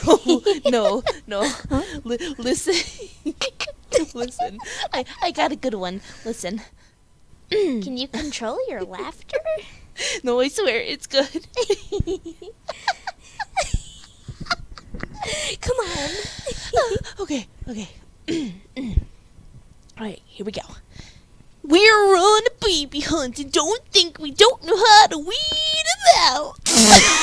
No. Huh? Listen. Listen. I got a good one. Listen. Can you control your laughter? No, I swear, it's good. Come on. Okay. Alright, here we go. We're on a baby hunt and don't think we don't know how to weed them out.